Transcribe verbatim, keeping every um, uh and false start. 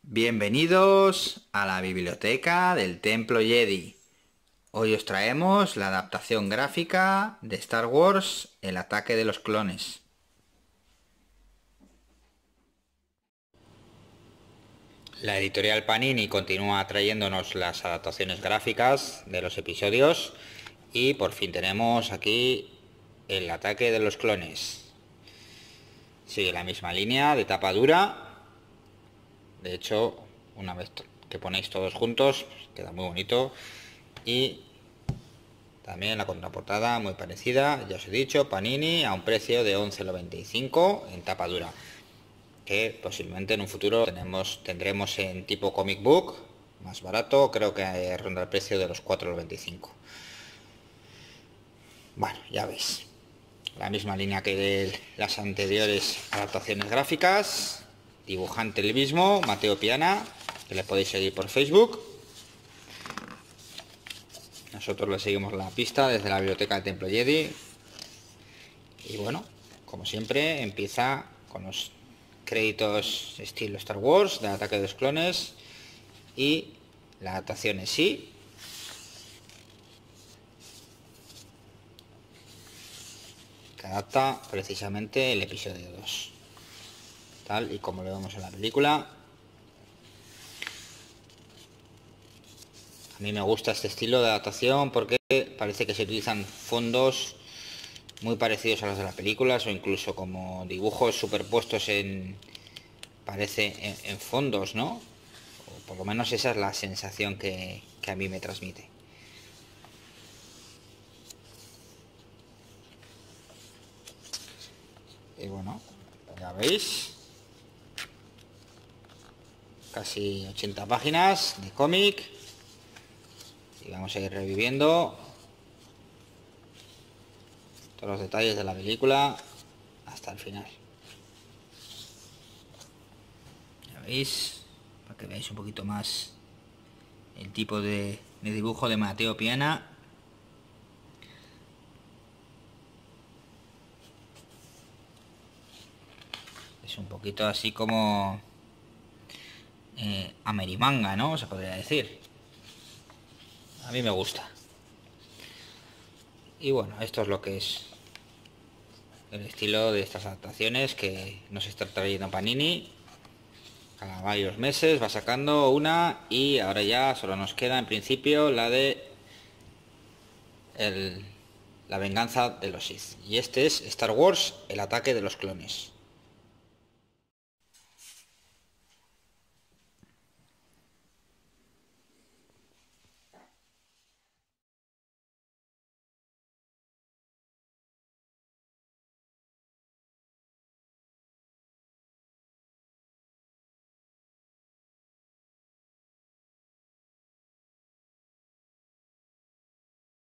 Bienvenidos a la biblioteca del Templo Jedi. Hoy os traemos la adaptación gráfica de Star Wars, El ataque de los clones. La editorial Panini continúa trayéndonos las adaptaciones gráficas de los episodios y por fin tenemos aquí El ataque de los clones. Sigue la misma línea de tapa dura. De hecho, una vez que ponéis todos juntos, pues queda muy bonito. Y también la contraportada muy parecida, ya os he dicho, Panini a un precio de once noventa y cinco en tapa dura, que posiblemente en un futuro tenemos, tendremos en tipo comic book, más barato, creo que ronda el precio de los cuatro noventa y cinco. Bueno, ya veis, la misma línea que de las anteriores adaptaciones gráficas. Dibujante el mismo, Mateo Piana, que le podéis seguir por Facebook. Nosotros le seguimos la pista desde la biblioteca del Templo Jedi. Y bueno, como siempre, empieza con los créditos estilo Star Wars, del ataque de los clones, y la adaptación en sí. Que adapta precisamente el episodio dos. Tal y como lo vemos en la película. A mí me gusta este estilo de adaptación porque parece que se utilizan fondos muy parecidos a los de las películas o incluso como dibujos superpuestos en parece en, en fondos, ¿no? O por lo menos esa es la sensación que, que a mí me transmite. Y bueno, ya veis, casi ochenta páginas de cómic y vamos a ir reviviendo todos los detalles de la película hasta el final. Ya veis, para que veáis un poquito más el tipo de, de dibujo de Mateo Piana. Es un poquito así como eh, amerimanga, ¿no? Se podría decir. A mí me gusta. Y bueno, esto es lo que es el estilo de estas adaptaciones que nos está trayendo Panini. Cada varios meses va sacando una y ahora ya solo nos queda en principio la de el, la venganza de los Sith. Y este es Star Wars, el ataque de los clones.